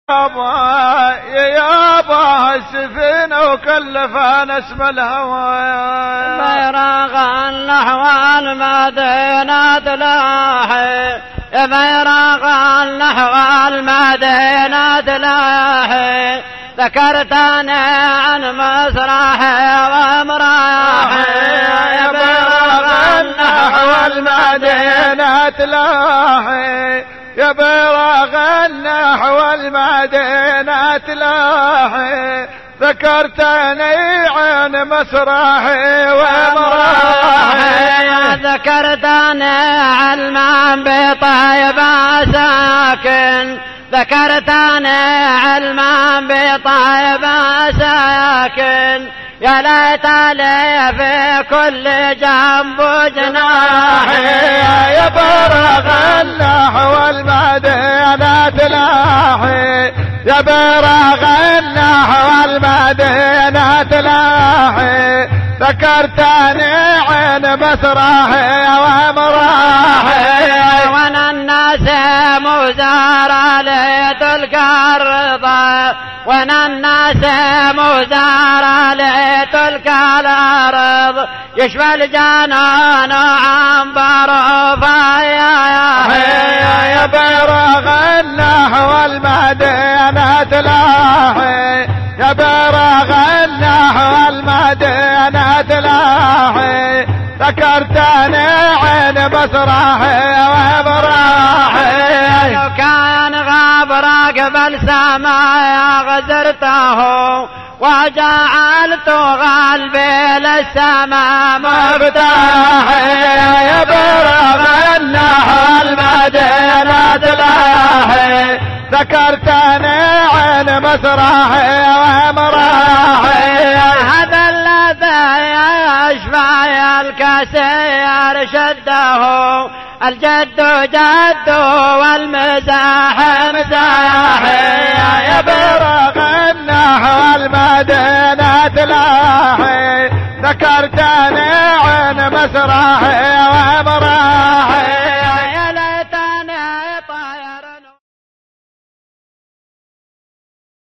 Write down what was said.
يابا السفينة وكلفنا اسم الهوى بيراغا نحو المدينة تلاحي بيراغا نحو المدينة تلاحي ذكرتني عن مسرحي وامراحي بيراغا نحو المدينة تلاحي يا بيراغا نحو المدينة تلاحي ذكرتني عن مسرحي ومراحي ذكرتني علما بطيبة ساكن ذكرتني علما بطيبة ساكن يا ليت لي في كل جنب جناحي يا بيراغا نحو المدينة تلاحي يا بيراغا نحو المدينة تلاحي ذكرتني عن مسرحي ومراحي وانا الناس مزارع لتلك الرضا وانا الناس مزارع لتلك الارض يشفى الجنان عنبر يا بيراغا نحو المدينة تلاحي يا بيراغا نحو المدينة تلاحي ذكرتني عن مسرحي ومراحي لو كان غابر قبل سماء غزرته وجعلت قلبي للسماء مفتاحي يا بيراغا نحو المدينة تلاحي ذكرتني عن مسرحي ومراحي هذا الذي يشفى الكسير شده الجد جد والمزاح مزاحي يا بيراغا نحو المدينة تلاحي ذكرتني عن مسرحي